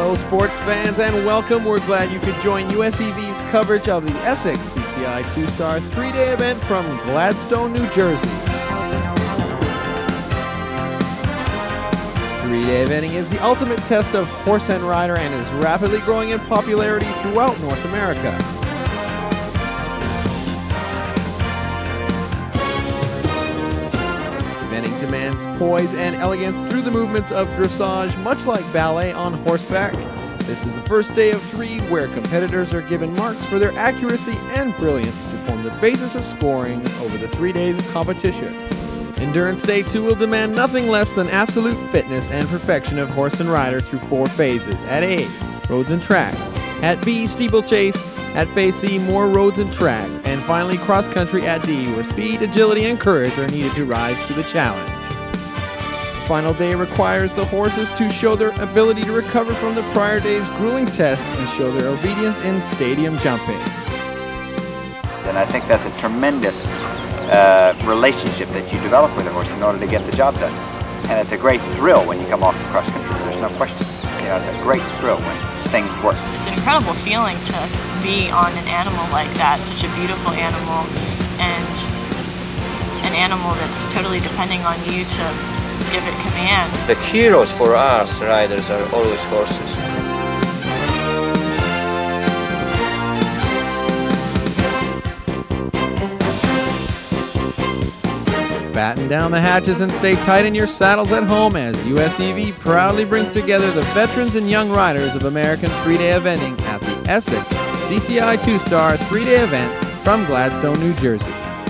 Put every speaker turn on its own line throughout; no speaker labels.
Hello sports fans and welcome. We're glad you could join USEV's coverage of the Essex CCI 2-star 3-day event from Gladstone, New Jersey. 3-day eventing is the ultimate test of horse and rider and is rapidly growing in popularity throughout North America. Eventing demands poise and elegance through the movements of dressage, much like ballet on horseback. This is the first day of 3 where competitors are given marks for their accuracy and brilliance to form the basis of scoring over the 3 days of competition. Endurance Day 2 will demand nothing less than absolute fitness and perfection of horse and rider through 4 phases. At A, roads and tracks. At B, steeplechase. At phase C, more roads and tracks. And finally, cross country at D, where speed, agility, and courage are needed to rise to the challenge. The final day requires the horses to show their ability to recover from the prior day's grueling tests and show their obedience in stadium jumping.
And I think that's a tremendous relationship that you develop with a horse in order to get the job done. And it's a great thrill when you come off the cross country. There's no question. You know, it's a great thrill when things work.
It's an incredible feeling to be on an animal like that, such a beautiful animal, and an animal that's totally depending on you to give it commands.
The heroes for us riders are always horses.
Batten down the hatches and stay tight in your saddles at home as USEV proudly brings together the veterans and young riders of American 3-day eventing at the Essex CCI 2-star 3-day event from Gladstone, New Jersey.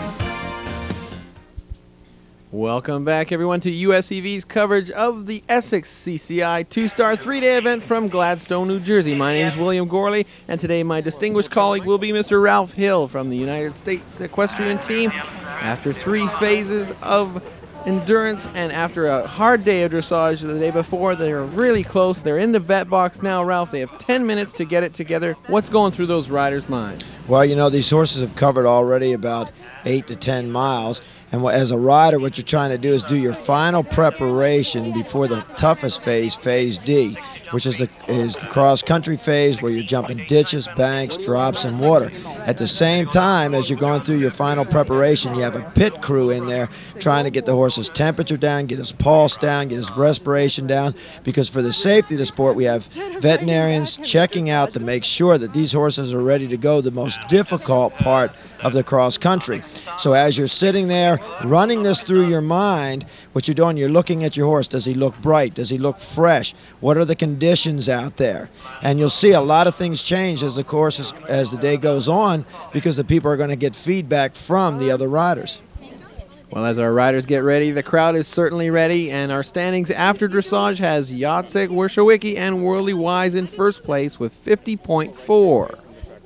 Welcome back, everyone, to USEV's coverage of the Essex CCI 2-star 3-day event from Gladstone, New Jersey. My name is William Gorley, and today my distinguished colleague will be Mr. Ralph Hill from the United States Equestrian Team. After 3 phases of endurance and after a hard day of dressage the day before, they're really close. They're in the vet box now, Ralph. They have 10 minutes to get it together. What's going through those riders' minds?
Well, you know, these horses have covered already about 8 to 10 miles. And as a rider, what you're trying to do is do your final preparation before the toughest phase, phase D, which is the cross-country phase where you're jumping ditches, banks, drops, and water. At the same time, as you're going through your final preparation, you have a pit crew in there trying to get the horse's temperature down, get his pulse down, get his respiration down, because for the safety of the sport, we have veterinarians checking out to make sure that these horses are ready to go, the most difficult part of the cross-country. So as you're sitting there running this through your mind, what you're doing, you're looking at your horse. Does he look bright? Does he look fresh? What are the conditions out there? And you'll see a lot of things change as the day goes on, because the people are going to get feedback from the other riders.
Well, as our riders get ready, the crowd is certainly ready, and our standings after dressage has Yatsik, Wershowicki, and Worldly Wise in first place with 50.4.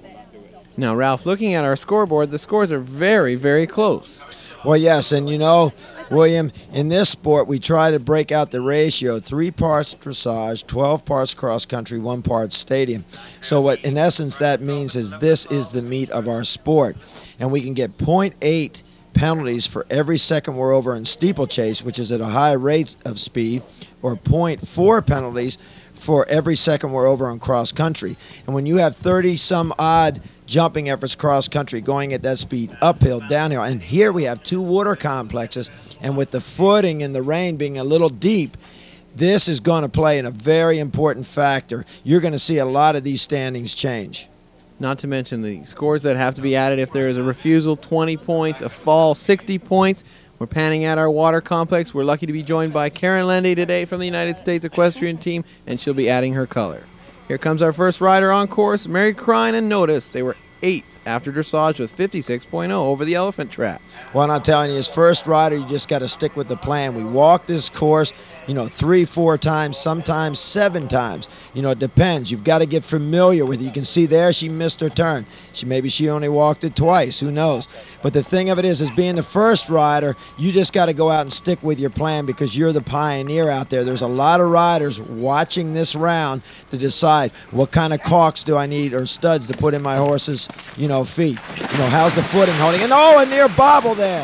Now, Ralph, looking at our scoreboard, the scores are very, very close.
Well, yes, and you know, William, in this sport, we try to break out the ratio, 3 parts dressage, 12 parts cross-country, 1 part stadium. So what, in essence, that means is this is the meat of our sport. And we can get 0.8 penalties for every second we're over in steeplechase, which is at a high rate of speed, or 0.4 penalties for every second we're over on cross-country. And when you have 30-some-odd jumping efforts cross-country going at that speed, uphill, downhill, and here we have 2 water complexes, and with the footing and the rain being a little deep, this is going to play in a very important factor. You're going to see a lot of these standings change.
Not to mention the scores that have to be added if there is a refusal, 20 points, a fall, 60 points. We're panning at our water complex. We're lucky to be joined by Karen Lendy today from the United States Equestrian Team, and she'll be adding her color. Here comes our first rider on course, Mary Crine, and notice they were 8th after dressage with 56.0 over the elephant trap.
Well, I'm telling you, as first rider, you just got to stick with the plan. We walk this course, you know, 3, 4 times, sometimes 7 times. You know, it depends. You've got to get familiar with it. You can see there she missed her turn. Maybe she only walked it twice. Who knows? But the thing of it is being the first rider, you just got to go out and stick with your plan because you're the pioneer out there. There's a lot of riders watching this round to decide what kind of caulks do I need or studs to put in my horse's, you know, feet. You know, how's the footing holding? And oh, a near bobble there.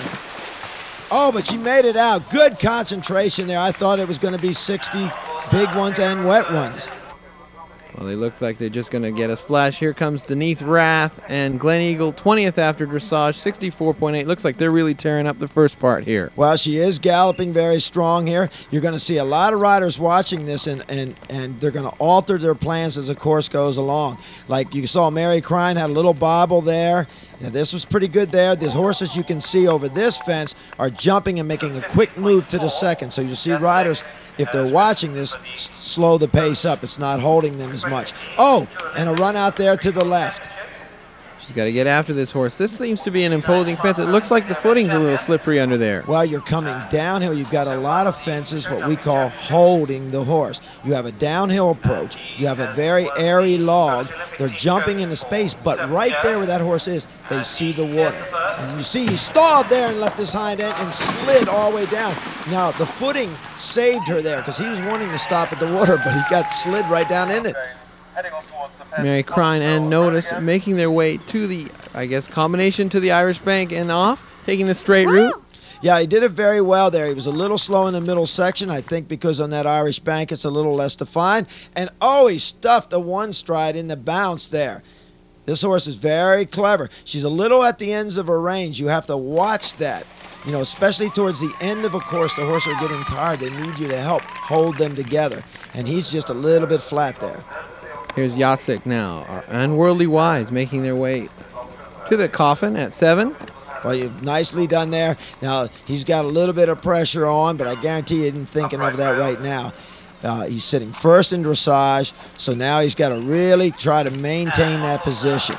Oh, but she made it out. Good concentration there. I thought it was going to be 60 big ones and wet ones.
Well, they look like they're just going to get a splash. Here comes Denise Rath and Glen Eagle, 20th after dressage, 64.8. Looks like they're really tearing up the first part here.
Well, she is galloping very strong here. You're going to see a lot of riders watching this, and they're going to alter their plans as the course goes along. Like you saw Mary Crine had a little bobble there. Yeah, this was pretty good there. These horses you can see over this fence are jumping and making a quick move to the second. So you see riders, if they're watching this, slow the pace up. It's not holding them as much. Oh, and a run out there to the left.
She's got to get after this horse. This seems to be an imposing fence. It looks like the footing's a little slippery under there.
Well, you're coming downhill. You've got a lot of fences, what we call holding the horse. You have a downhill approach. You have a very airy log. They're jumping into space, but right there where that horse is, they see the water. And you see he stalled there and left his hind end and slid all the way down. Now, the footing saved her there because he was wanting to stop at the water, but he got slid right down in it.
Mary Crine and Notice making their way to the, I guess, combination to the Irish Bank and off, taking the straight route.
Yeah, he did it very well there. He was a little slow in the middle section, I think because on that Irish Bank it's a little less defined. And oh, he stuffed a one stride in the bounce there. This horse is very clever. She's a little at the ends of her range. You have to watch that. You know, especially towards the end of a course, the horses are getting tired. They need you to help hold them together. And he's just a little bit flat there.
Here's Yatsik now, our Unworldly Wise, making their way to the coffin at 7.
Well, you've nicely done there. Now, he's got a little bit of pressure on, but I guarantee you isn't thinking of that right now. He's sitting first in dressage, so now he's got to really try to maintain that position.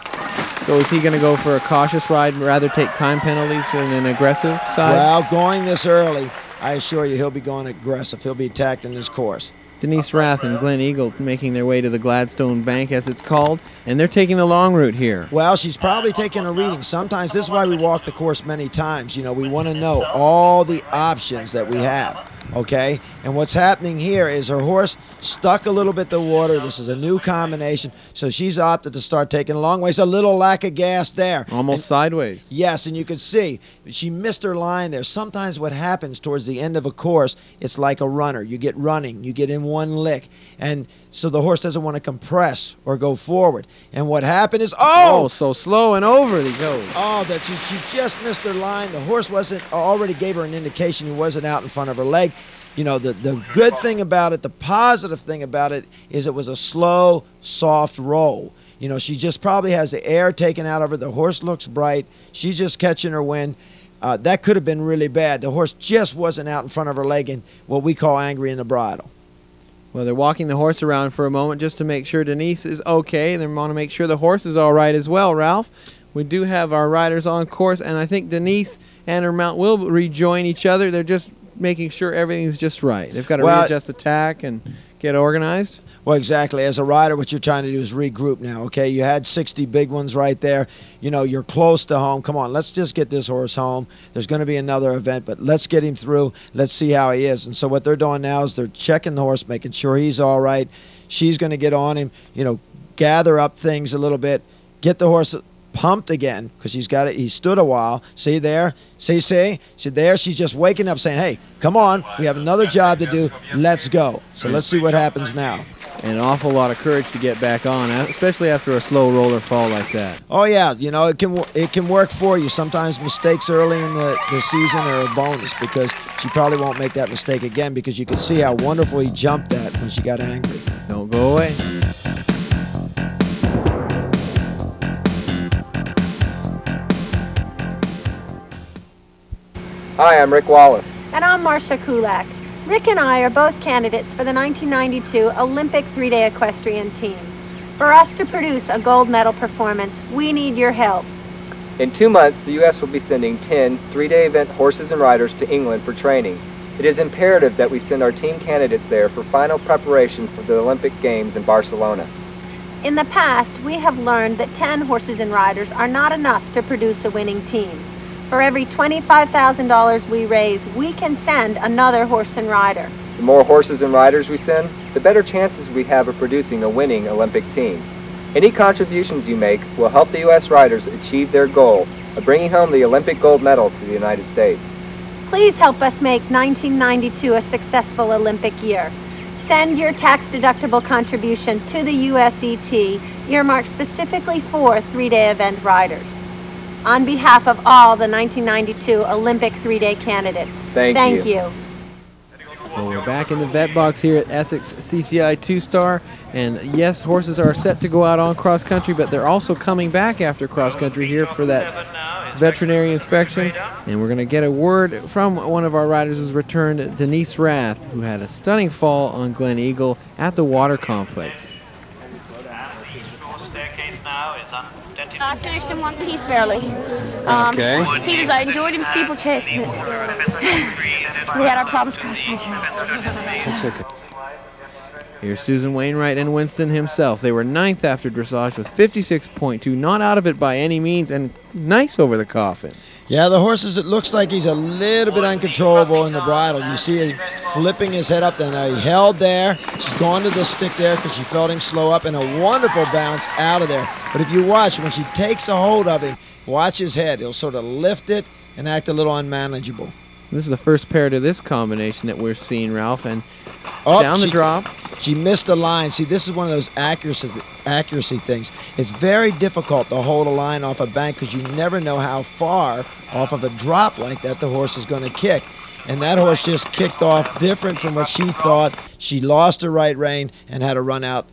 So is he going to go for a cautious ride and rather take time penalties than an aggressive side?
Well, going this early, I assure you he'll be going aggressive. He'll be attacked in this course.
Denise Rath and Glen Eagle making their way to the Gladstone Bank, as it's called, and they're taking the long route here.
Well, she's probably taking a reading. Sometimes this is why we walk the course many times. You know, we want to know all the options that we have, okay? And what's happening here is her horse stuck a little bit to water. This is a new combination, so she's opted to start taking a long ways. A little lack of gas there.
Almost sideways.
Yes, and you can see she missed her line there. Sometimes what happens towards the end of a course, it's like a runner. You get running, you get in one lick, and so the horse doesn't want to compress or go forward. And what happened is,
oh, so slow and over he goes.
Oh, that she just missed her line. The horse already gave her an indication he wasn't out in front of her leg. You know, the good thing about it, the positive thing about it, is it was a slow, soft roll. You know, she just probably has the air taken out of her. The horse looks bright. She's just catching her wind. That could have been really bad. The horse just wasn't out in front of her leg and what we call angry in the bridle.
Well, they're walking the horse around for a moment just to make sure Denise is okay. They want to make sure the horse is all right as well, Ralph. We do have our riders on course, and I think Denise and her mount will rejoin each other. They're just making sure everything's just right. They've got to readjust attack and get organized.
Well, exactly. As a rider, what you're trying to do is regroup now, okay? You had 60 big ones right there. You know, you're close to home. Come on, let's just get this horse home. There's going to be another event, but let's get him through. Let's see how he is. And so what they're doing now is they're checking the horse, making sure he's all right. She's going to get on him, you know, gather up things a little bit, get the horse pumped again because he stood a while. See there? See there? She's just waking up saying, hey, come on, we have another job to do. Let's go. So let's see what happens now.
And an awful lot of courage to get back on, especially after a slow roller fall like that.
Oh, yeah. You know, it can work for you. Sometimes mistakes early in the season are a bonus because she probably won't make that mistake again because you can see how wonderful he jumped that when she got angry.
Don't go away.
Hi, I'm Rick Wallace.
And I'm Marcia Kulak. Rick and I are both candidates for the 1992 Olympic three-day equestrian team. For us to produce a gold medal performance, we need your help.
In 2 months, the U.S. will be sending 10 three-day event horses and riders to England for training. It is imperative that we send our team candidates there for final preparation for the Olympic Games in Barcelona.
In the past, we have learned that 10 horses and riders are not enough to produce a winning team. For every $25,000 we raise, we can send another horse and rider.
The more horses and riders we send, the better chances we have of producing a winning Olympic team. Any contributions you make will help the U.S. riders achieve their goal of bringing home the Olympic gold medal to the United States.
Please help us make 1992 a successful Olympic year. Send your tax-deductible contribution to the USET, earmarked specifically for three-day event riders. On behalf of all the 1992 Olympic three-day candidates, thank you.
Well, we're back in the vet box here at Essex CCI 2-Star, and yes, horses are set to go out on cross country, but they're also coming back after cross country here for that veterinary inspection, and we're going to get a word from one of our riders who's returned, Denise Rath, who had a stunning fall on Glen Eagle at the water complex.
I finished in one piece barely.
Okay.
I enjoyed him steeplechase, but we had our problems cross country.
That's okay.
Here's Susan Wainwright and Winston himself. They were 9th after dressage with 56.2, not out of it by any means, and nice over the coffin.
Yeah, the horses, it looks like he's a little bit uncontrollable in the bridle. You see him flipping his head up, then he held there. She's gone to the stick there because she felt him slow up, and a wonderful bounce out of there. But if you watch, when she takes a hold of him, watch his head. He'll sort of lift it and act a little unmanageable.
This is the first pair to this combination that we're seeing, Ralph, and down the drop.
She missed a line. See, this is one of those accuracy things. It's very difficult to hold a line off a bank because you never know how far off of a drop like that the horse is going to kick. And that horse just kicked off different from what she thought. She lost her right rein and had to run out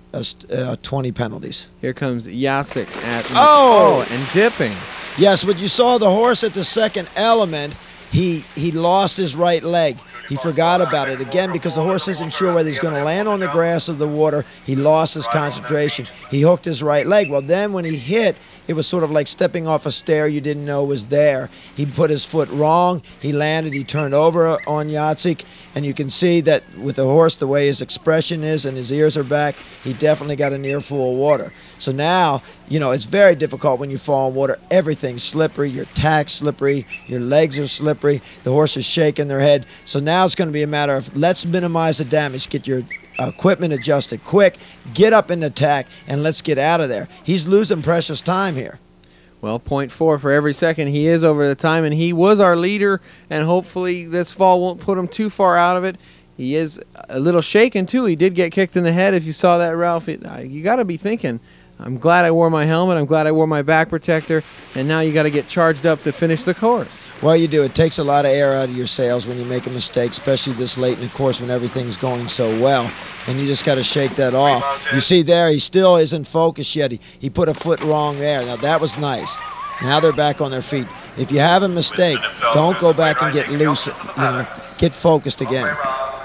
20 penalties.
Here comes Essex at and dipping.
Yes, but you saw the horse at the second element. He lost his right leg. He forgot about it. Again, because the horse isn't sure whether he's going to land on the grass or the water, he lost his concentration. He hooked his right leg. Well, then when he hit, it was sort of like stepping off a stair you didn't know was there. He put his foot wrong. He landed. He turned over on Yatsik. And you can see that with the horse, the way his expression is and his ears are back, he definitely got an earful of water. So now, you know, it's very difficult when you fall in water. Everything's slippery. Your tack's slippery. Your legs are slippery. The horse is shaking their head. So now it's going to be a matter of let's minimize the damage. Get your equipment adjusted quick. Get up in the tack, and let's get out of there. He's losing precious time here.
Well, 0.4 for every second. He is over the time, and he was our leader, and hopefully this fall won't put him too far out of it. He is a little shaken, too. He did get kicked in the head. If you saw that, Ralph, you got to be thinking, I'm glad I wore my helmet. I'm glad I wore my back protector. And now you got to get charged up to finish the course.
Well, you do. It takes a lot of air out of your sails when you make a mistake, especially this late in the course when everything's going so well. And you just got to shake that off. You see there, he still isn't focused yet. He put a foot wrong there. Now, that was nice. Now they're back on their feet. If you have a mistake, don't go back and get loose. You know, get focused again.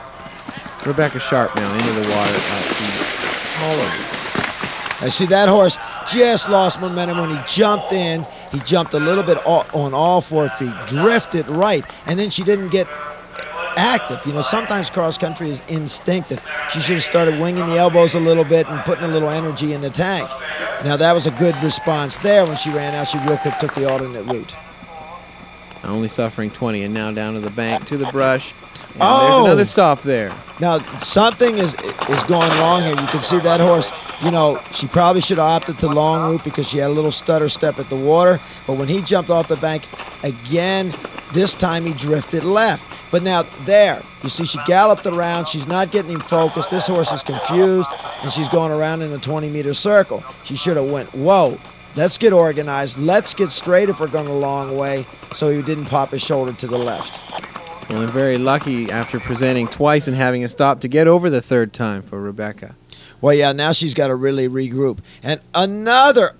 Rebecca Sharp now into the water. All over.
I see that horse just lost momentum when he jumped in. He jumped a little bit on all 4 feet, drifted right, and then she didn't get active. You know, sometimes cross country is instinctive. She should have started winging the elbows a little bit and putting a little energy in the tank. Now that was a good response there. When she ran out, she real quick took the alternate route.
Only suffering 20, and now down to the bank, to the brush. And there's another stop there.
Now something is going wrong here. You can see that horse. You know, she probably should have opted to long route because she had a little stutter step at the water. But when he jumped off the bank, again, this time he drifted left. But now there, you see she galloped around. She's not getting him focused. This horse is confused, and she's going around in a 20-meter circle. She should have went, whoa, let's get organized. Let's get straight if we're going a long way, so he didn't pop his shoulder to the left.
Well, I'm very lucky after presenting twice and having a stop to get over the third time for Rebecca.
Well, yeah, now she's got to really regroup. And another,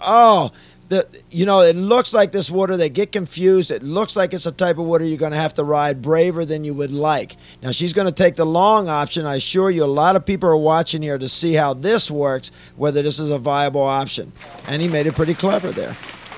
you know, it looks like this water, they get confused. It looks like it's a type of water you're going to have to ride braver than you would like. Now, she's going to take the long option. I assure you, a lot of people are watching here to see how this works, whether this is a viable option. And he made it pretty clever there.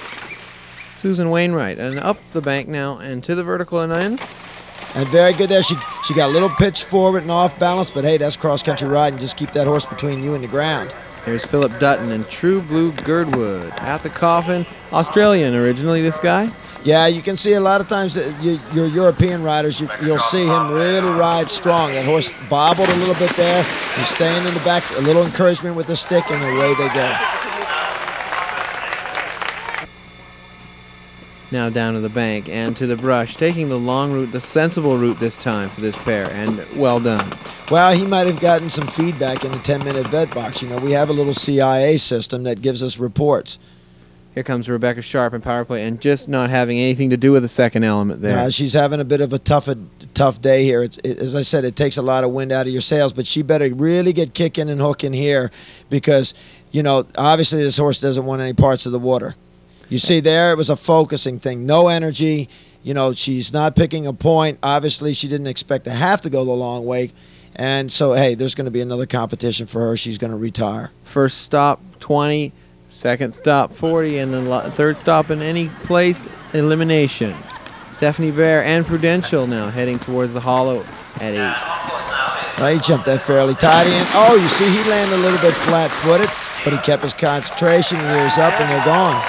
Susan Wainwright, and up the bank now, and to the vertical and in.
And very good there. She got a little pitch forward and off balance, but hey, that's cross-country riding. Just keep that horse between you and the ground.
Here's Philip Dutton and True Blue Girdwood at the coffin. Australian originally, this guy.
Yeah, you can see a lot of times your European riders, you'll see him really ride strong. That horse bobbled a little bit there. He's staying in the back, a little encouragement with the stick, and away they go.
Now down to the bank and to the brush, taking the long route, the sensible route this time for this pair, and well done.
Well, he might have gotten some feedback in the 10-minute vet box. You know, we have a little CIA system that gives us reports.
Here comes Rebecca Sharp in power play, and just not having anything to do with the second element there.
She's having a bit of a tough day here. As I said, it takes a lot of wind out of your sails, but she better really get kicking and hooking here because, you know, obviously this horse doesn't want any parts of the water. You see there, it was a focusing thing. No energy. You know, she's not picking a point. Obviously, she didn't expect to have to go the long way. And so, hey, there's going to be another competition for her. She's going to retire.
First stop, 20. Second stop, 40. And then third stop in any place, elimination. Stephanie Bear and Prudential now heading towards the hollow at 8.
Well, he jumped that fairly tidy. And, oh, you see, he landed a little bit flat-footed, but he kept his concentration, ears up, and they're gone.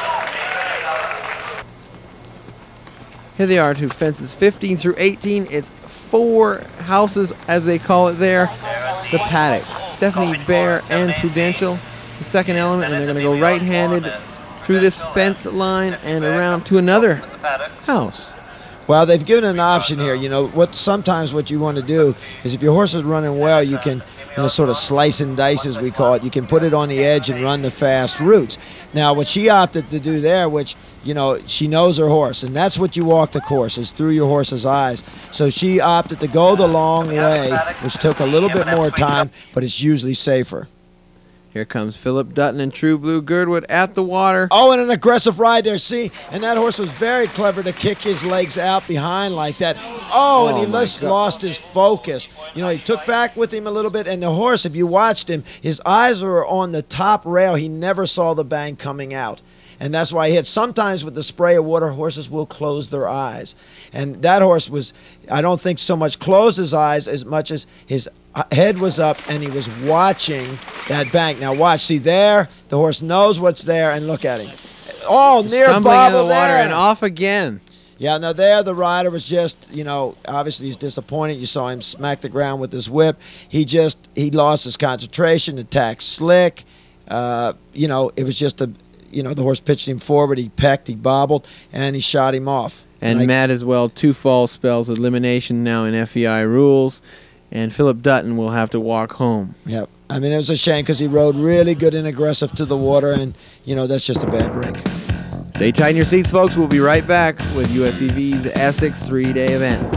Here they are, two fences, 15 through 18. It's 4 houses, as they call it there. The paddocks. Stephanie Bear and Prudential, the second element, and they're going to go right-handed through this fence line and around to another house.
Well, they've given an option here. You know, sometimes what you want to do is if your horse is running well, you can, you know, sort of slice and dice, as we call it. You can put it on the edge and run the fast routes. Now, what she opted to do there, which, you know, she knows her horse, and that's what you walk the course, is through your horse's eyes. So she opted to go the long way, which took a little bit more time, but it's usually safer.
Here comes Philip Dutton and True Blue Girdwood at the water.
Oh, and an aggressive ride there, see? And that horse was very clever to kick his legs out behind like that. Oh, and he just lost his focus. You know, he took back with him a little bit, and the horse, if you watched him, his eyes were on the top rail. He never saw the bank coming out. And that's why he hit. Sometimes with the spray of water, horses will close their eyes. And that horse was, I don't think so much closed his eyes as much as his head was up and he was watching that bank. Now watch, see there, the horse knows what's there, and look at him. Oh, near bobble there.
Water and off again.
Yeah, now there the rider was just, you know, obviously he's disappointed. You saw him smack the ground with his whip. He lost his concentration, attacked slick. You know, it was just you know, the horse pitched him forward, he pecked, he bobbled, and he shot him off.
And Matt as well, 2 false spells, elimination now in FEI rules, and Philip Dutton will have to walk home.
Yep. I mean, it was a shame because he rode really good and aggressive to the water, and, you know, that's just a bad break.
Stay tight in your seats, folks. We'll be right back with USEV's Essex 3-day event.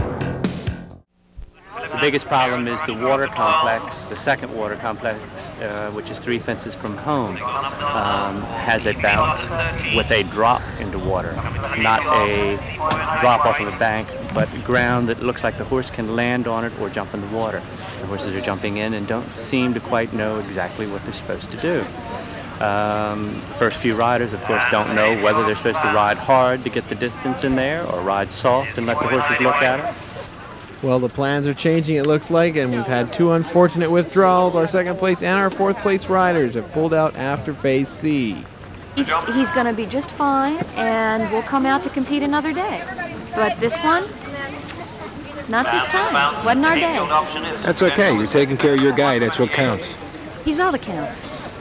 The biggest problem is the water complex, the second water complex, which is 3 fences from home, has a bounce with a drop into water, not a drop off of a bank, but ground that looks like the horse can land on it or jump in the water. The horses are jumping in and don't seem to quite know exactly what they're supposed to do. The first few riders, of course, don't know whether they're supposed to ride hard to get the distance in there or ride soft and let the horses look at it.
Well, the plans are changing, it looks like, and we've had 2 unfortunate withdrawals. Our 2nd place and our 4th place riders have pulled out after phase C.
He's going to be just fine, and we'll come out to compete another day. But this one, not this time. Wasn't our day.
That's okay. You're taking care of your guy. That's what counts.
He's all that counts.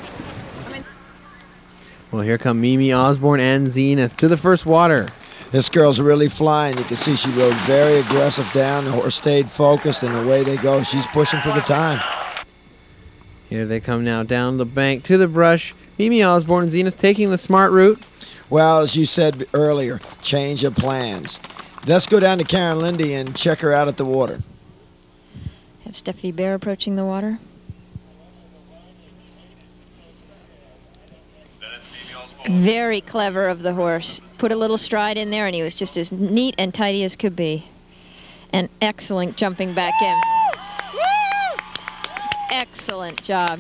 Well, here come Mimi Osborne and Zenith to the first water.
This girl's really flying. You can see she rode very aggressive down. The horse stayed focused, and away they go. She's pushing for the time.
Here they come now down the bank to the brush. Mimi Osborne and Zenith taking the smart route.
Well, as you said earlier, change of plans. Let's go down to Karen Lindy and check her out at the water.
Have Stephanie Bear approaching the water. Very clever of the horse. Put a little stride in there, and he was just as neat and tidy as could be. And excellent jumping back in. Excellent job.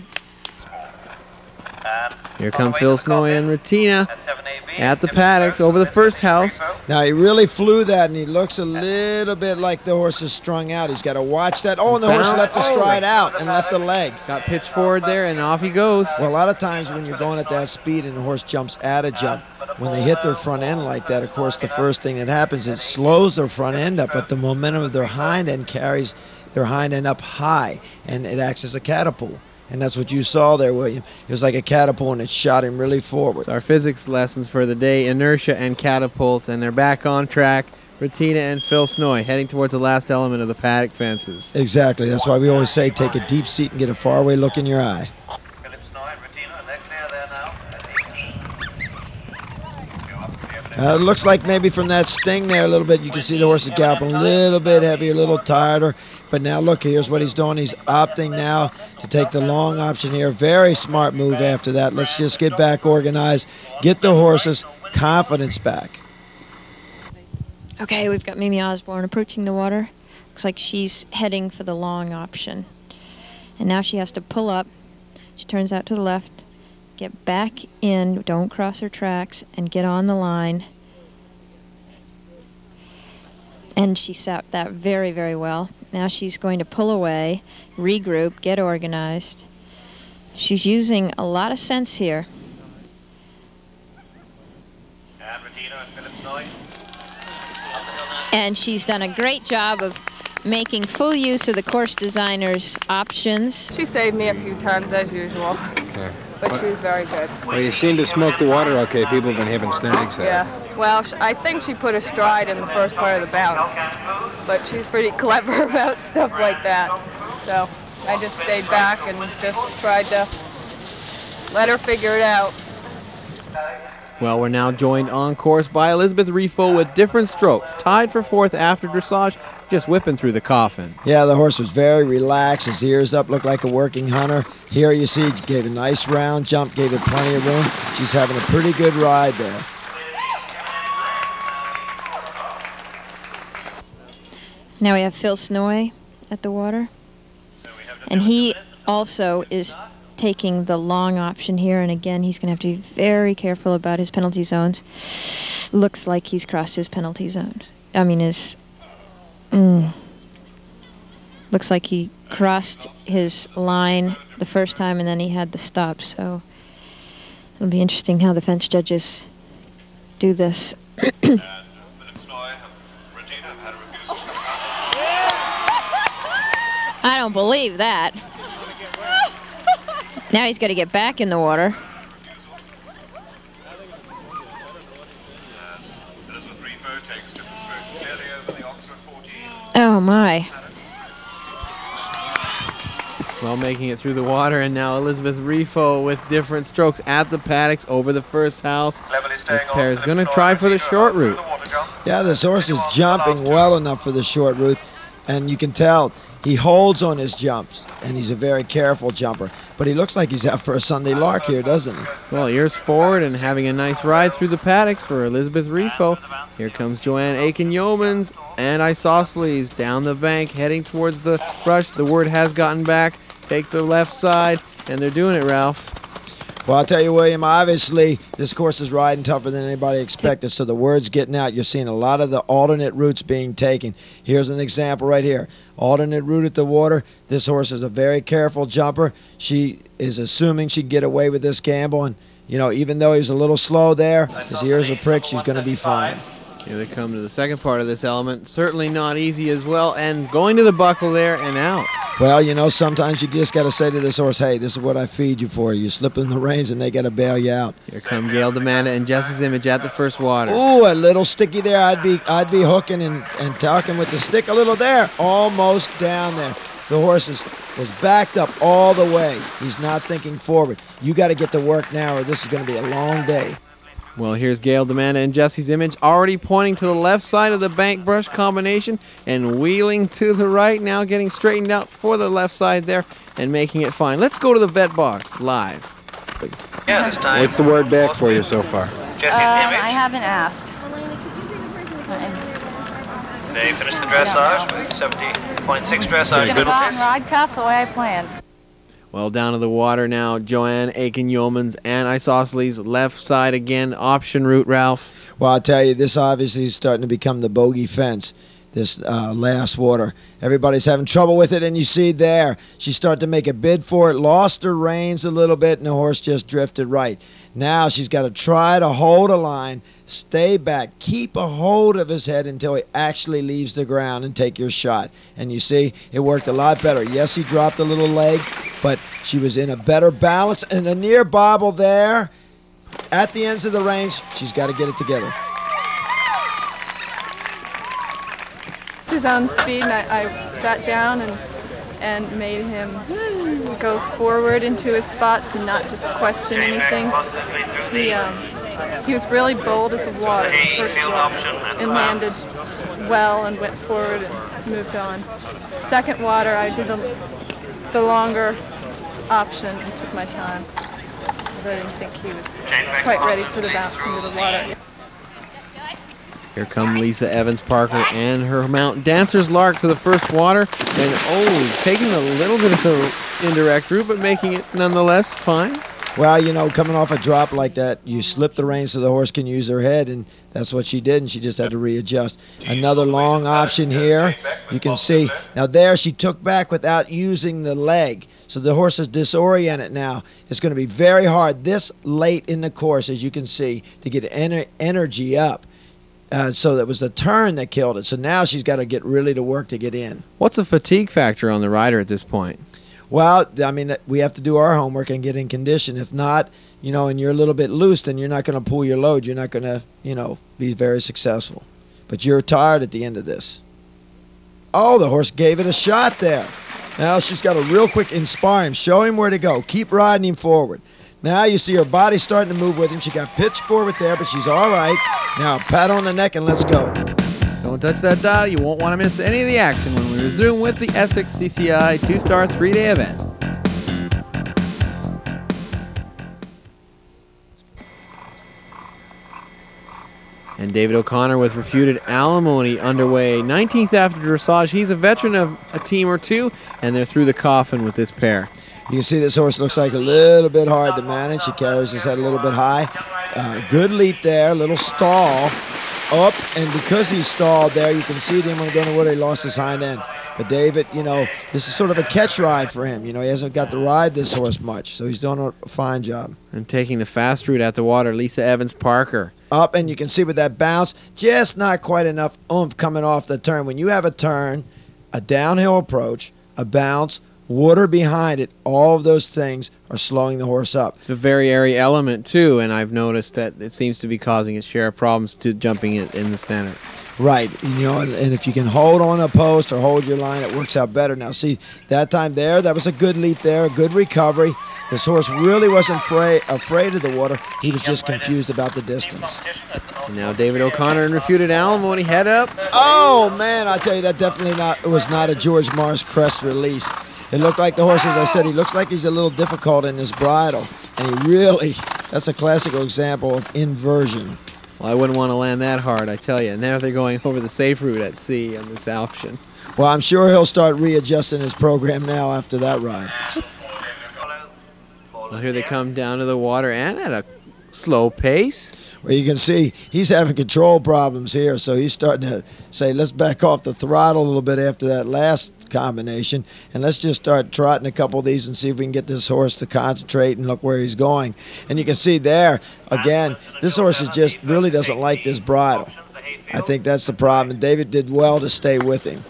Here come Phil Snow and Retina at the paddocks over the first house.
Now, he really flew that, and he looks a little bit like the horse is strung out. He's got to watch that. Oh, and the horse left the stride out and left the leg.
Got pitched forward there, and off he goes.
Well, a lot of times when you're going at that speed and the horse jumps at a jump, when they hit their front end like that, of course, the first thing that happens is it slows their front end up, but the momentum of their hind end carries their hind end up high, and it acts as a catapult. And that's what you saw there, William. It was like a catapult, and it shot him really forward.
So our physics lessons for the day, inertia and catapult, and they're back on track. Ratina and Phil Snoy heading towards the last element of the paddock fences.
Exactly. That's why we always say take a deep seat and get a faraway look in your eye. It looks like maybe from that sting there a little bit, you can see the horse is galloping a little bit heavier, a little tireder. But now look, here's what he's doing. He's opting now to take the long option here. Very smart move after that. Let's just get back organized, get the horses' confidence back.
Okay, we've got Mimi Osborne approaching the water. Looks like she's heading for the long option. And now she has to pull up. She turns out to the left, get back in, don't cross her tracks, and get on the line. And she sat that very, very well. Now she's going to pull away, regroup, get organized. She's using a lot of sense here. And she's done a great job of making full use of the course designer's options.
She saved me a few tons as usual.
Okay.
But she was very good.
Well, you seem to smoke the water okay. People have been having snags there.
Yeah. Well, I think she put a stride in the first part of the bounce. But she's pretty clever about stuff like that. So I just stayed back and just tried to let her figure it out.
Well, we're now joined on course by Elizabeth Refo with different strokes. Tied for fourth after dressage, just whipping through the coffin.
Yeah, the horse was very relaxed. His ears up, looked like a working hunter. Here you see, gave a nice round jump, gave it plenty of room. She's having a pretty good ride there.
Now we have Phil Snoy at the water. And he also is taking the long option here, and again he's going to have to be very careful about his penalty zones. Looks like he's crossed his penalty zones. I mean his looks like he crossed his line the first time and then he had the stop, so it'll be interesting how the fence judges do this. I don't believe that. Now he's got to get back in the water. Oh my.
Well, making it through the water, and now Elizabeth Refo with different strokes at the paddocks over the first house. This pair is going to try for the short route.
Yeah, this horse is jumping well enough for the short route, and you can tell he holds on his jumps, and he's a very careful jumper. But he looks like he's out for a Sunday lark here, doesn't he?
Well, ears forward and having a nice ride through the paddocks for Elizabeth Refo. Here comes Joanne Aiken-Yeomans and Isosceles down the bank, heading towards the brush. The word has gotten back. Take the left side, and they're doing it, Ralph.
Well, I'll tell you, William, obviously this course is riding tougher than anybody expected, so the word's getting out. You're seeing a lot of the alternate routes being taken. Here's an example right here. Alternate route at the water. This horse is a very careful jumper. She is assuming she'd get away with this gamble, and, you know, even though he's a little slow there, his ears are pricked, she's going to be fine.
Here they come to the second part of this element. Certainly not easy as well, and going to the buckle there and out.
Well, you know, sometimes you just got to say to this horse, hey, this is what I feed you for. You slip in the reins and they got to bail you out.
Here come Gail Demanda and Jesse's Image at the first water.
Ooh, a little sticky there. I'd be hooking and talking with the stick a little there. Almost down there. The horse was backed up all the way. He's not thinking forward. You got to get to work now or this is going to be a long day.
Well, here's Gail Demanda and Jesse's Image already pointing to the left side of the bank brush combination and wheeling to the right, now getting straightened out for the left side there and making it fine. Let's go to the vet box live.
Yeah, this time. What's the word back for you so far?
I haven't asked.
They finished the dressage with 70.6 dressage.
Get it out and ride tough the way I planned.
Well, down to the water now, Joanne Aiken-Yeomans and Isosceles left side again, option route, Ralph.
Well, I'll tell you, this obviously is starting to become the bogey fence, this last water. Everybody's having trouble with it, and you see there, she started to make a bid for it, lost her reins a little bit, and the horse just drifted right. Now she's got to try to hold a line, stay back, keep a hold of his head until he actually leaves the ground and take your shot. And you see, it worked a lot better. Yes, he dropped a little leg, but she was in a better balance and a near bobble there at the ends of the reins. She's got to get it together.
His own speed, and I sat down and made him go forward into his spots and not just question anything. He was really bold at the water, the first water, and landed well and went forward and moved on. Second water, I did the longer option and took my time. I didn't think he was quite ready for the bounce into the water.
Here come Lisa Evans Parker and her mount Dancer's Lark to the first water, and taking a little bit of the indirect route, but making it nonetheless fine.
Well, you know, coming off a drop like that, you slip the reins so the horse can use her head, and that's what she did, and she just had to readjust. Another long option here. You can see, now there she took back without using the leg, so the horse is disoriented now. It's going to be very hard this late in the course, as you can see, to get energy up. So that was the turn that killed it. So now she's got to get really to work to get in.
What's the fatigue factor on the rider at this point?
Well, I mean, we have to do our homework and get in condition. If not, you know, and you're a little bit loose, then you're not going to pull your load. You're not going to, you know, be very successful. But you're tired at the end of this. Oh, the horse gave it a shot there. Now she's got to real quick inspire him, show him where to go, keep riding him forward. Now you see her body starting to move with him. She got pitched forward there, but she's all right. Now pat on the neck and let's go.
Don't touch that dial. You won't want to miss any of the action when we resume with the Essex CCI 2-star 3-day event. And David O'Connor with Refuted Alimony underway. 19th after dressage. He's a veteran of a team or two, and they're through the coffin with this pair.
You can see this horse looks like a little bit hard to manage. She carries his head a little bit high. Good leap there, little stall. Up, and because he stalled there, you can see him going to wood, he lost his hind end. But David, you know, this is sort of a catch ride for him. You know, he hasn't got to ride this horse much, so he's doing a fine job.
And taking the fast route at the water, Lisa Evans Parker.
Up, and you can see with that bounce, just not quite enough oomph coming off the turn. When you have a turn, a downhill approach, a bounce, water behind it, all of those things are slowing the horse up.
It's a very airy element too, and I've noticed that it seems to be causing its share of problems to jumping it in the center.
Right, you know, and if you can hold on a post or hold your line, it works out better. Now see, that time there, that was a good leap there, a good recovery. This horse really wasn't afraid of the water. He was just confused about the distance.
And now David O'Connor and Refuted Alimony head up.
Oh man, I tell you, that definitely was not a George Morris crest release. It looked like the horse, as I said, he looks like he's a little difficult in his bridle. And he really, that's a classical example of inversion.
Well, I wouldn't want to land that hard, I tell you. And now they're going over the safe route at sea on this option.
Well, I'm sure he'll start readjusting his program now after that ride.
Well, here they come down to the water and at a slow pace.
Well, you can see he's having control problems here, so he's starting to say, let's back off the throttle a little bit after that last combination, and let's just start trotting a couple of these and see if we can get this horse to concentrate and look where he's going. And you can see there, again, this horse is just really doesn't like this bridle. I think that's the problem, and David did well to stay with him.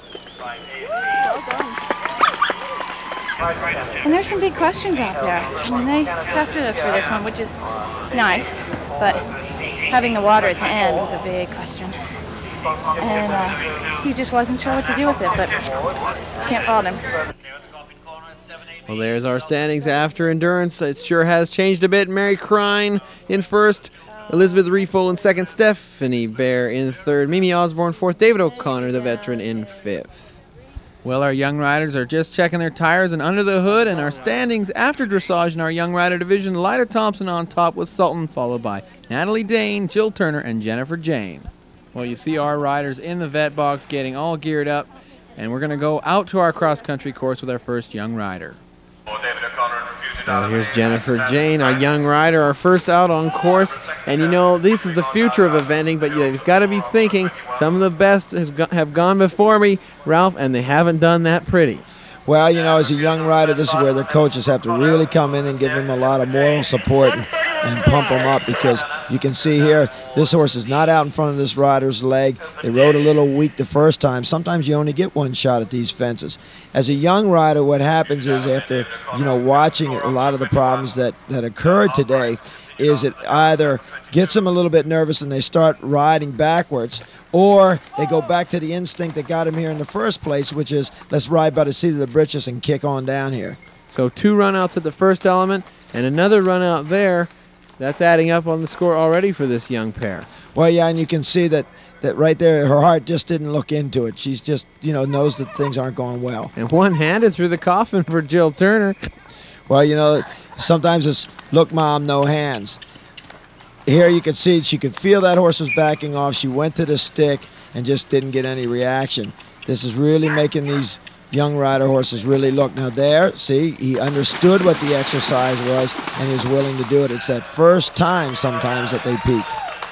And there's some big questions out there. I mean, they tested us for this one, which is nice, but having the water at the end was a big question. And he just wasn't sure what to do with it, but can't fault him.
Well, there's our standings after endurance. It sure has changed a bit. Mary Crine in first, Elizabeth Reefol in second, Stephanie Bear in third, Mimi Osborne fourth, David O'Connor, the veteran, in fifth. Well, our young riders are just checking their tires and under the hood, and our standings after dressage in our young rider division, Lyda Thompson on top with Sultan, followed by Natalie Dane, Jill Turner, and Jennifer Jane. Well, you see our riders in the vet box getting all geared up, and we're going to go out to our cross-country course with our first young rider. Well, here's Jennifer Jane, our young rider, our first out on course. And you know, this is the future of eventing, but you've got to be thinking some of the best have gone before me, Ralph, and they haven't done that pretty.
Well, you know, as a young rider, this is where their coaches have to really come in and give him a lot of moral support. And and pump them up, because you can see here this horse is not out in front of this rider's leg. They rode a little weak the first time. Sometimes you only get one shot at these fences. As a young rider, what happens is, after watching a lot of the problems that occurred today, is it either gets them a little bit nervous and they start riding backwards, or they go back to the instinct that got them here in the first place, which is, let's ride by the seat of the britches and kick on down here.
So 2 runouts at the first element and another run out there. That's adding up on the score already for this young pair.
Well, yeah, and you can see that right there, her heart just didn't look into it. She's just, knows that things aren't going well.
And one-handed through the coffin for Jill Turner.
Well, sometimes it's, look, Mom, no hands. Here you can see she could feel that horse was backing off. She went to the stick and just didn't get any reaction. This is really making these young rider horses really look. Now there, see, he understood what the exercise was and he was willing to do it. It's that first time sometimes that they peak.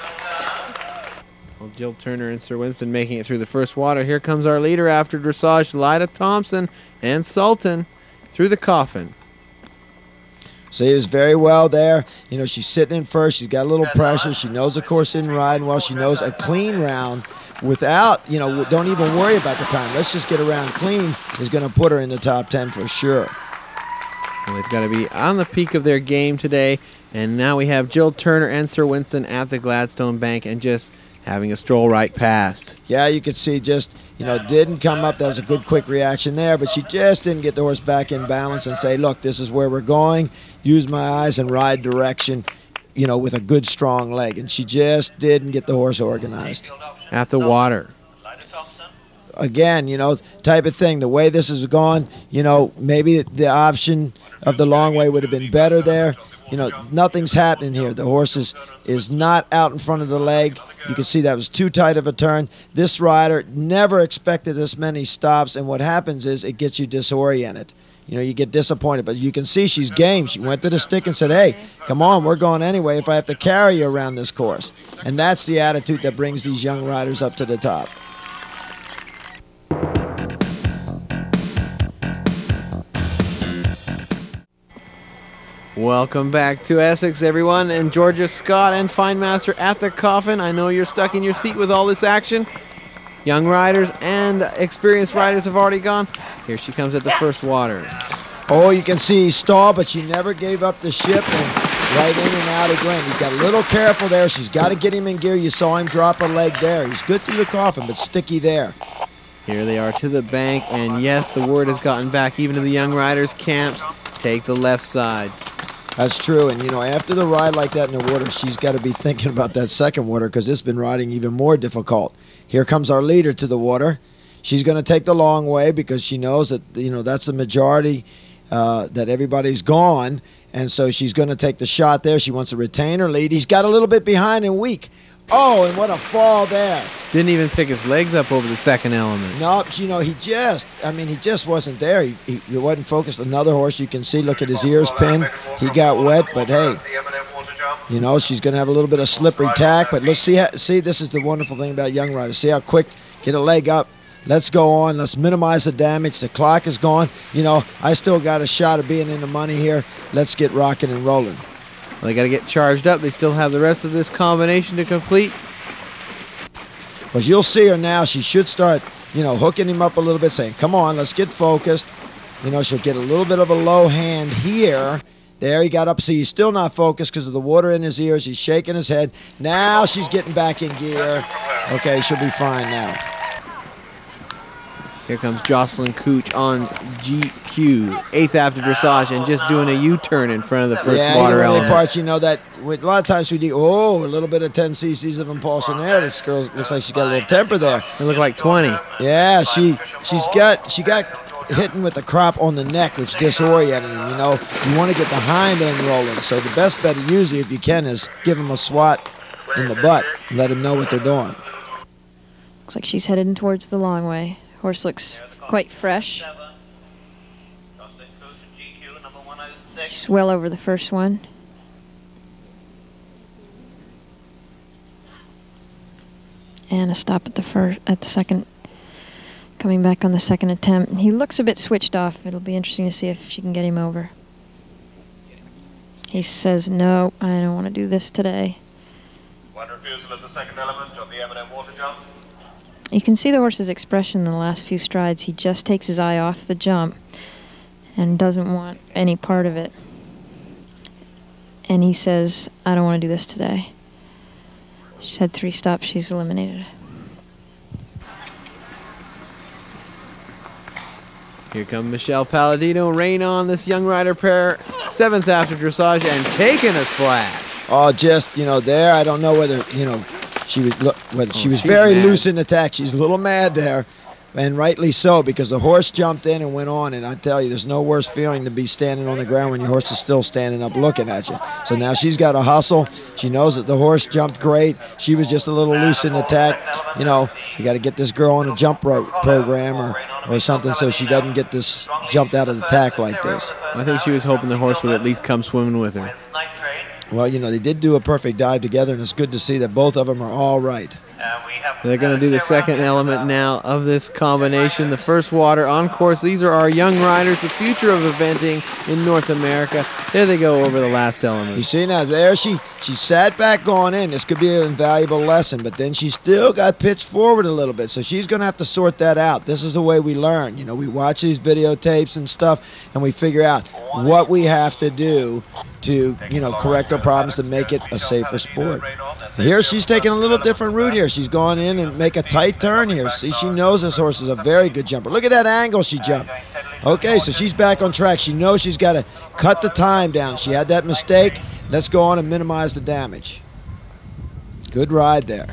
Well, Jill Turner and Sir Winston making it through the first water. Here comes our leader after dressage, Lyda Thompson and Sultan through the coffin.
So he was very well there. She's sitting in first. She's got a little pressure. She knows the course isn't riding well. She knows a clean round without, don't even worry about the time. Let's just get around clean is going to put her in the top 10 for sure.
Well, they've got to be on the peak of their game today. And now we have Jill Turner and Sir Winston at the Gladstone Bank and just having a stroll right past.
Yeah, you could see just, didn't come up. That was a good quick reaction there, but she just didn't get the horse back in balance and say, look, this is where we're going. Use my eyes and ride direction, with a good strong leg. And she just didn't get the horse organized.
At the water.
Again, type of thing. The way this has gone, maybe the option of the long way would have been better there. Nothing's happening here. The horse is not out in front of the leg. You can see that was too tight of a turn. This rider never expected this many stops, and what happens is it gets you disoriented. You get disappointed, but you can see she's game. She went to the stick and said, hey, come on, we're going anyway if I have to carry you around this course. And that's the attitude that brings these young riders up to the top.
Welcome back to Essex, everyone, and Georgia Scott and Finemaster at the coffin. I know you're stuck in your seat with all this action. Young riders and experienced riders have already gone. Here she comes at the first water.
Oh, you can see he stalled, but she never gave up the ship, and right in and out again. He got a little careful there. She's got to get him in gear. You saw him drop a leg there. He's good through the coffin, but sticky there.
Here they are to the bank, and yes, the word has gotten back even to the young riders' camps. Take the left side.
That's true, and after the ride like that in the water, she's got to be thinking about that second water, because it's been riding even more difficult. Here comes our leader to the water. She's going to take the long way because she knows that that's the majority, that everybody's gone, and so she's going to take the shot there. She wants to retain her lead. He's got a little bit behind and weak. Oh, and what a fall there.
Didn't even pick his legs up over the second element.
Nope, he just wasn't there. He wasn't focused. Another horse you can see, look at his ears pinned. He got wet, but hey, she's going to have a little bit of slippery tack, but let's see, this is the wonderful thing about young riders. See how quick, get a leg up. Let's go on. Let's minimize the damage. The clock is gone. I still got a shot of being in the money here. Let's get rocking and rolling.
Well, they got to get charged up. They still have the rest of this combination to complete.
But you'll see her now. She should start, hooking him up a little bit, saying, come on, let's get focused. She'll get a little bit of a low hand here. There, he got up. See, he's still not focused because of the water in his ears. He's shaking his head. Now she's getting back in gear. Okay, she'll be fine now.
Here comes Jocelyn Cooch on GQ, 8th after dressage, and just doing a U-turn in front of the first water element.
Parts, that a lot of times we do, a little bit of 10 cc's of impulsion there. This girl looks like she's got a little temper there.
It looked like 20.
Yeah, she got hitting with the crop on the neck, which disoriented him. You want to get the hind end rolling. So the best bet usually, if you can, is give him a swat in the butt. Let him know what they're doing.
Looks like she's headed towards the long way. Horse looks quite fresh. She's well over the first one. And a stop at the second. Coming back on the second attempt. He looks a bit switched off. It'll be interesting to see if she can get him over. He says, no, I don't want to do this today.
One refusal of the second element of the M&M water jump.
You can see the horse's expression in the last few strides. He just takes his eye off the jump and doesn't want any part of it. And he says, I don't want to do this today. She's had 3 stops. She's eliminated.
Here come Michelle Palladino, rain on this young rider pair, 7th after dressage and taking a splash.
Oh, just, you know, there, I don't know whether, you know, she was very
mad.
loose in attack. She's a little mad there, and rightly so, because the horse jumped in and went on, and I tell you, there's no worse feeling to be standing on the ground when your horse is still standing up looking at you. So now she's got to hustle. She knows that the horse jumped great. She was just a little loose in attack. You know, you got to get this girl on a jump rope program or something so she doesn't get this jumped out of the tack like this.
I think she was hoping the horse would at least come swimming with her.
Well, you know, they did do a perfect dive together, and it's good to see that both of them are all right.
They're going to do the second element now of this combination. The first water on course. These are our young riders, the future of eventing in North America. There they go over the last element.
You see now, there she sat back going in. This could be an invaluable lesson, but then she still got pitched forward a little bit, so she's going to have to sort that out. This is the way we learn. You know, we watch these videotapes and stuff, and we figure out what we have to do to, you know, correct our problems to make it a safer sport. Here she's taking a little different route here. She's going in and make a tight turn here. See, she knows this horse is a very good jumper. Look at that angle she jumped. Okay, so she's back on track. She knows she's got to cut the time down. She had that mistake. Let's go on and minimize the damage. Good ride there.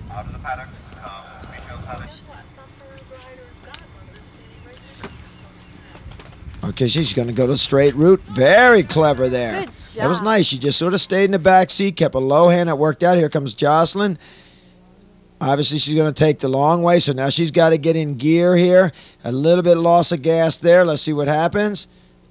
Okay, she's going to go to the straight route. Very clever there.
Good job.
That was nice. She just sort of stayed in the back seat, kept a low hand. That worked out. Here comes Jocelyn. Obviously, she's going to take the long way, so now she's got to get in gear here. A little bit loss of gas there. Let's see what happens.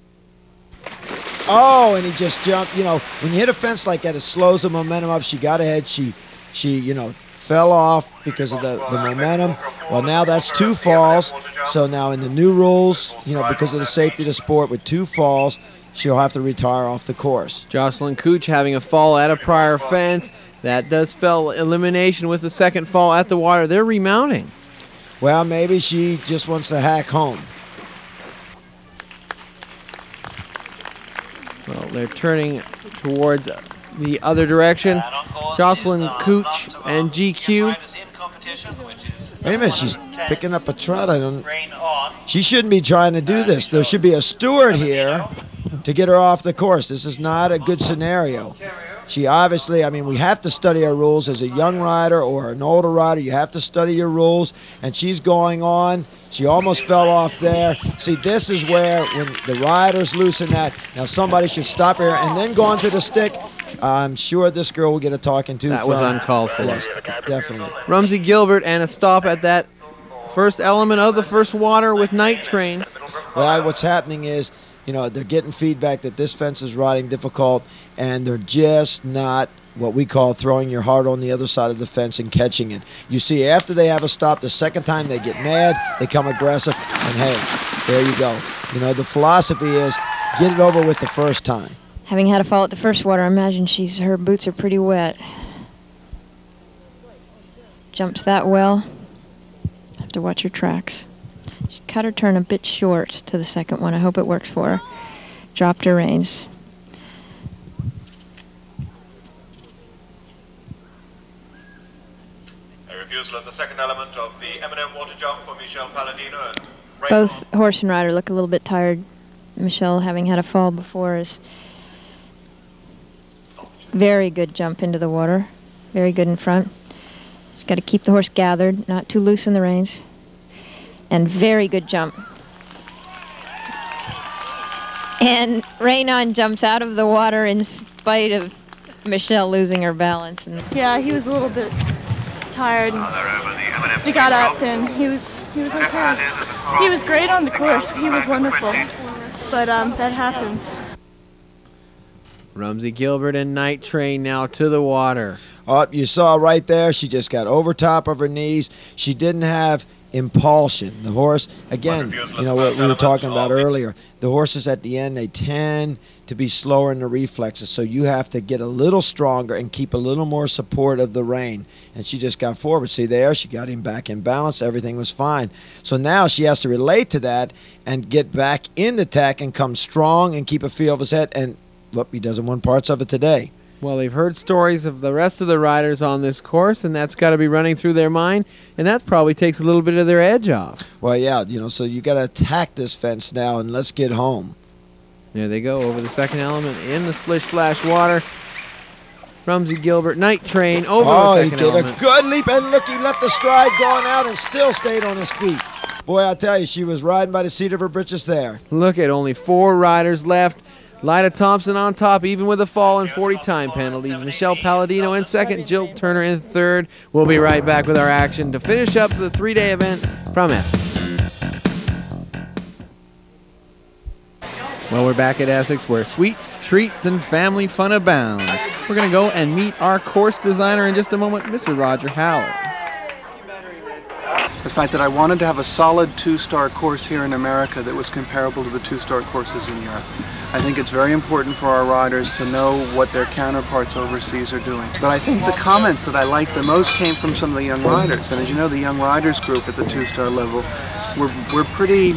Oh, and he just jumped. You know, when you hit a fence like that, it slows the momentum up. She got ahead. She you know, fell off because of the momentum. Well, now that's 2 falls. So now in the new rules, you know, because of the safety of the sport, with 2 falls, she'll have to retire off the course.
Jocelyn Cooch having a fall at a prior fence. That does spell elimination with the second fall at the water. They're remounting.
Well, maybe she just wants to hack home.
Well, they're turning towards the other direction. Jocelyn Cooch and GQ.
Wait a minute, she's picking up a trot. She shouldn't be trying to do this. There should be a steward here to get her off the course. This is not a good scenario. She obviously, I mean, we have to study our rules as a young rider or an older rider. You have to study your rules, and she's going on. She almost fell off there. See, this is where when the riders loosen that, now somebody should stop her and then go onto the stick. I'm sure this girl will get a talking to.
That was uncalled for.
Yes, definitely.
Rumsey Gilbert and a stop at that first element of the first water with Night Train.
Well, what's happening is, you know, they're getting feedback that this fence is riding difficult, and they're just not what we call throwing your heart on the other side of the fence and catching it. You see, after they have a stop, the second time they get mad, they come aggressive, and hey, there you go. You know, the philosophy is get it over with the first time.
Having had a fall at the first water, I imagine her boots are pretty wet. Jumps that well. Have to watch her tracks. She cut her turn a bit short to the second one. I hope it works for her. Dropped her reins.
A refusal of the second element of the M&M water jump for Michelle Palladino. And
Both horse and rider look a little bit tired. Michelle, having had a fall before, is very good jump into the water. Very good in front. She's got to keep the horse gathered, not too loose in the reins. And very good jump. And Raynon jumps out of the water in spite of Michelle losing her balance. And
yeah, he was a little bit tired. He got up and he was okay. He was great on the course. He was wonderful. But that happens.
Rumsey Gilbert and Night Train now to the water.
Oh, you saw right there, she just got over top of her knees. She didn't have impulsion. The horse, again, you know what we were talking about earlier, the horses at the end, they tend to be slower in the reflexes, so you have to get a little stronger and keep a little more support of the rein. And she just got forward. See there, she got him back in balance, everything was fine. So now she has to relate to that and get back in the tack and come strong and keep a feel of his head, and whoop, he doesn't win parts of it today.
Well, they've heard stories of the rest of the riders on this course, and that's got to be running through their mind, and that probably takes a little bit of their edge off.
Well, yeah, you know, so you got to attack this fence now, and let's get home.
There they go over the second element in the splish-splash water. Rumsey Gilbert, Night Train, over the second element.
He did a good leap, and look, he left the stride going out and still stayed on his feet. Boy, I'll tell you, she was riding by the seat of her britches there.
Look at only 4 riders left. Lyda Thompson on top, even with a fall and 40 time penalties. Michelle Palladino in second, Jill Turner in third. We'll be right back with our action to finish up the 3-day event from Essex. Well, we're back at Essex where sweets, treats, and family fun abound. We're going to go and meet our course designer in just a moment, Mr. Roger Howard.
The fact that I wanted to have a solid 2-star course here in America that was comparable to the 2-star courses in Europe. I think it's very important for our riders to know what their counterparts overseas are doing. But I think the comments that I liked the most came from some of the young riders. And as you know, the young riders group at the 2-star level were pretty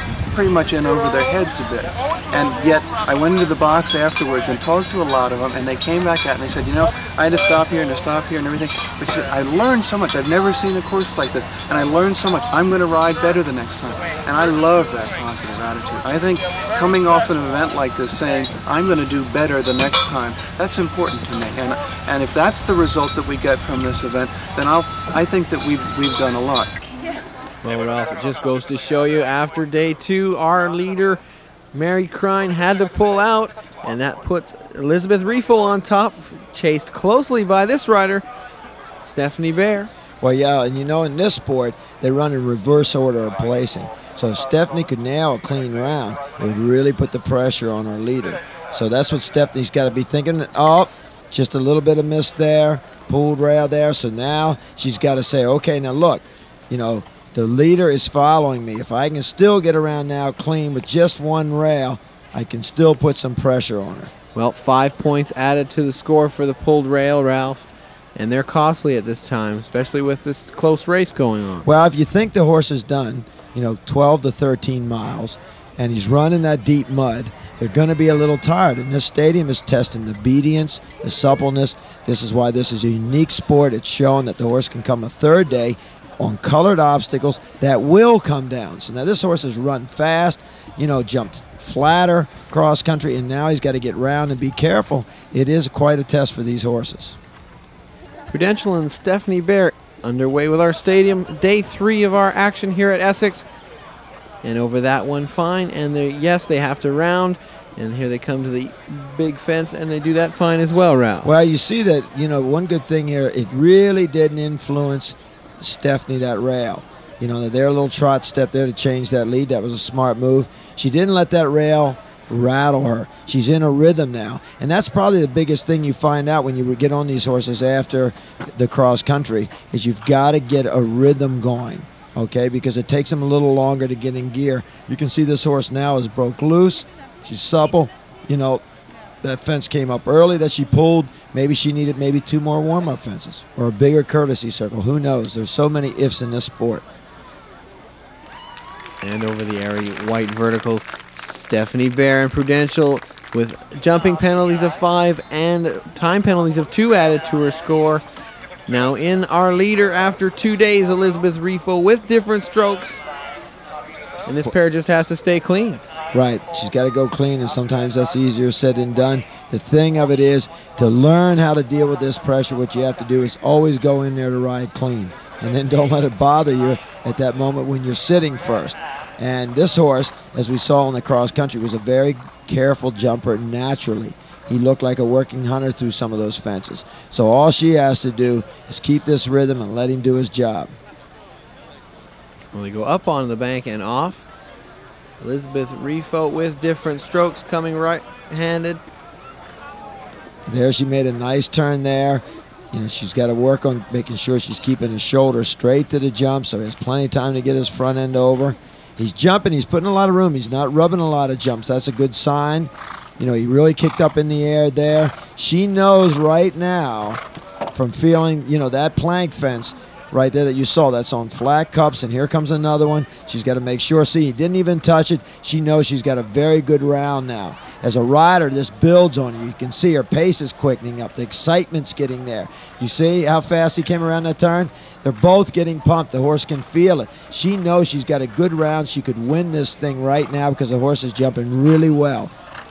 much in over their heads a bit. And yet I went into the box afterwards and talked to a lot of them, and they came back out and they said, you know, I had to stop here and to stop here and everything. But she said, I learned so much. I've never seen a course like this, and I learned so much. I'm going to ride better the next time. And I love that positive attitude. I think coming off an event like this saying, I'm going to do better the next time, that's important to me. And if that's the result that we get from this event, then I think that we've done a lot.
Well, Ralph, it just goes to show you, after day 2, our leader, Mary Crine, had to pull out, and that puts Elizabeth Riefel on top, chased closely by this rider, Stephanie Bear.
Well, yeah, and you know, in this sport, they run in reverse order of placing. So if Stephanie could nail a clean round, it would really put the pressure on our leader. So that's what Stephanie's got to be thinking. Oh, just a little bit of miss there, pulled rail there. So now she's got to say, okay, now look, you know, the leader is following me. If I can still get around now clean with just one rail, I can still put some pressure on her.
Well, 5 points added to the score for the pulled rail, Ralph. And they're costly at this time, especially with this close race going on.
Well, if you think the horse has done, you know, 12 to 13 miles, and he's running that deep mud, they're going to be a little tired. And this stadium is testing the obedience, the suppleness. This is why this is a unique sport. It's showing that the horse can come a third day on colored obstacles that will come down. So now this horse has run fast, you know, jumped flatter cross country, and now he's got to get round and be careful. It is quite a test for these horses.
Prudential and Stephanie Bear underway with our stadium. Day 3 of our action here at Essex. And over that one, fine. And yes, they have to round. And here they come to the big fence, and they do that fine as well, Ralph.
Well, you see that, you know, one good thing here, it really didn't influence Stephanie, that rail. You know, their little trot step there to change that lead, that was a smart move. She didn't let that rail rattle her. She's in a rhythm now, and that's probably the biggest thing you find out when you get on these horses after the cross country, is you've got to get a rhythm going, okay, because it takes them a little longer to get in gear. You can see this horse now is broke loose. She's supple. You know, that fence came up early that she pulled. Maybe she needed 2 more warm-up fences or a bigger courtesy circle. Who knows? There's so many ifs in this sport.
And over the airy white verticals, Stephanie Bear and Prudential with jumping penalties of 5 and time penalties of 2 added to her score. Now in our leader after 2 days, Elizabeth Riefel with different strokes. And this pair just has to stay clean.
Right. She's got to go clean, and sometimes that's easier said than done. The thing of it is, to learn how to deal with this pressure, what you have to do is always go in there to ride clean. And then don't let it bother you at that moment when you're sitting first. And this horse, as we saw in the cross country, was a very careful jumper naturally. He looked like a working hunter through some of those fences. So all she has to do is keep this rhythm and let him do his job.
Well, they go up on the bank and off. Elizabeth Riefel with different strokes coming right-handed.
There she made a nice turn there. You know, she's got to work on making sure she's keeping his shoulder straight to the jump, so he has plenty of time to get his front end over. He's jumping. He's putting a lot of room. He's not rubbing a lot of jumps. That's a good sign. You know, he really kicked up in the air there. She knows right now from feeling, you know, that plank fence right there that you saw, that's on flat cups, and here comes another one. She's got to make sure. See, he didn't even touch it. She knows she's got a very good round now. As a rider, this builds on you. You can see her pace is quickening up. The excitement's getting there. You see how fast he came around that turn? They're both getting pumped. The horse can feel it. She knows she's got a good round. She could win this thing right now because the horse is jumping really well.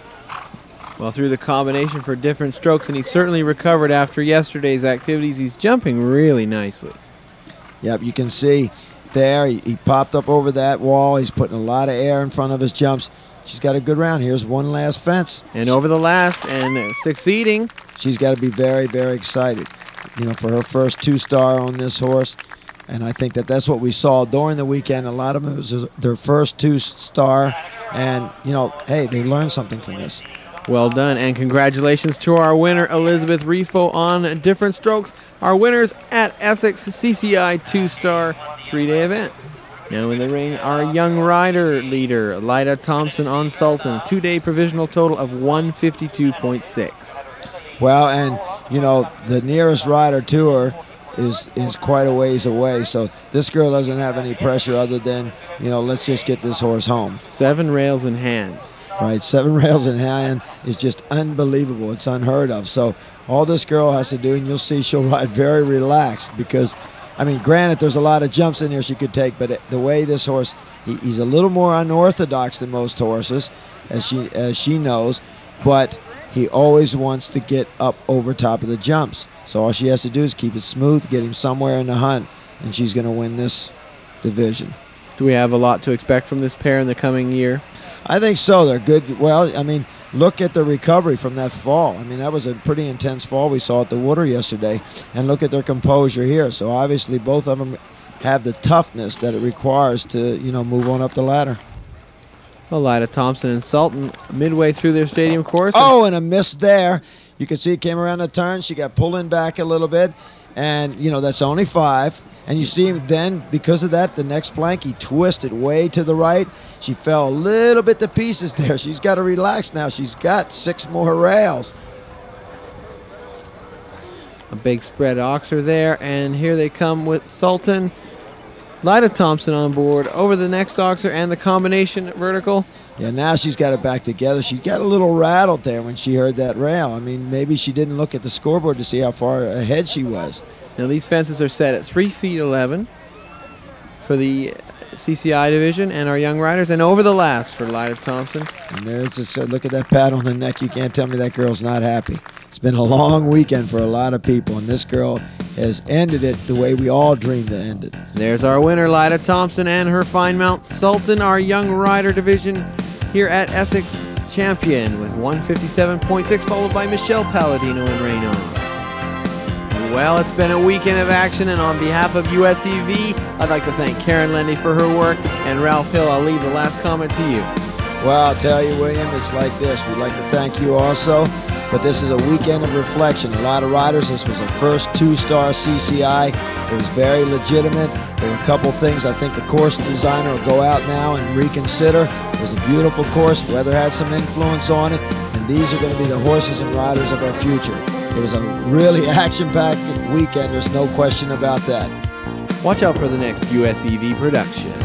Well, through the combination for different strokes, and he certainly recovered after yesterday's activities. He's jumping really nicely.
Yep, you can see there, he popped up over that wall. He's putting a lot of air in front of his jumps. She's got a good round. Here's one last fence.
And over the last and succeeding.
She's got to be very, very excited, you know, for her first 2-star on this horse. And I think that that's what we saw during the weekend. A lot of them, it was their first 2-star. And, you know, hey, they learned something from this.
Well done, and congratulations to our winner, Elizabeth Rifo, on different strokes. Our winners at Essex CCI 2-star 3-day event. Now in the ring, our young rider leader, Lyda Thompson on Sultan, 2-day provisional total of 152.6.
Well, and, you know, the nearest rider to her is quite a ways away, so this girl doesn't have any pressure other than, you know, let's just get this horse home.
7 rails in hand.
Right, 7 rails in hand is just unbelievable. It's unheard of. So all this girl has to do, and you'll see she'll ride very relaxed because, I mean, granted, there's a lot of jumps in here she could take, but the way this horse, he's a little more unorthodox than most horses, as she knows, but he always wants to get up over top of the jumps. So all she has to do is keep it smooth, get him somewhere in the hunt, and she's going to win this division.
Do we have a lot to expect from this pair in the coming year?
I think so. They're good. Well, I mean, look at the recovery from that fall. I mean, that was a pretty intense fall we saw at the water yesterday. And look at their composure here. So obviously both of them have the toughness that it requires to, you know, move on up the ladder.
Well, Lyda Thompson and Sultan midway through their stadium course.
Oh, and a miss there. You can see it came around the turn. She got pulling back a little bit. And, you know, that's only 5. And you see him then, because of that, the next plank, he twisted way to the right. She fell a little bit to pieces there. She's got to relax now. She's got 6 more rails.
A big spread oxer there, and here they come with Sultan. Lyda Thompson on board over the next oxer and the combination vertical.
Yeah, now she's got it back together. She got a little rattled there when she heard that rail. I mean, maybe she didn't look at the scoreboard to see how far ahead she was.
Now these fences are set at 3 feet 11 for the CCI division and our young riders, and over the last for Lyda Thompson.
And there's just look at that pat on the neck. You can't tell me that girl's not happy. It's been a long weekend for a lot of people, and this girl has ended it the way we all dreamed to end it.
There's our winner, Lyda Thompson, and her fine mount, Sultan, our young rider division here at Essex champion with 157.6, followed by Michelle Palladino and Raynon. Well, it's been a weekend of action, and on behalf of USEV, I'd like to thank Karen Lendy for her work, and Ralph Hill, I'll leave the last comment to you.
Well, I'll tell you, William, it's like this. We'd like to thank you also, but this is a weekend of reflection. A lot of riders, this was a first 2-star CCI. It was very legitimate. There were a couple things I think the course designer will go out now and reconsider. It was a beautiful course. Weather had some influence on it, and these are going to be the horses and riders of our future. It was a really action-packed weekend. There's no question about that.
Watch out for the next USEV production.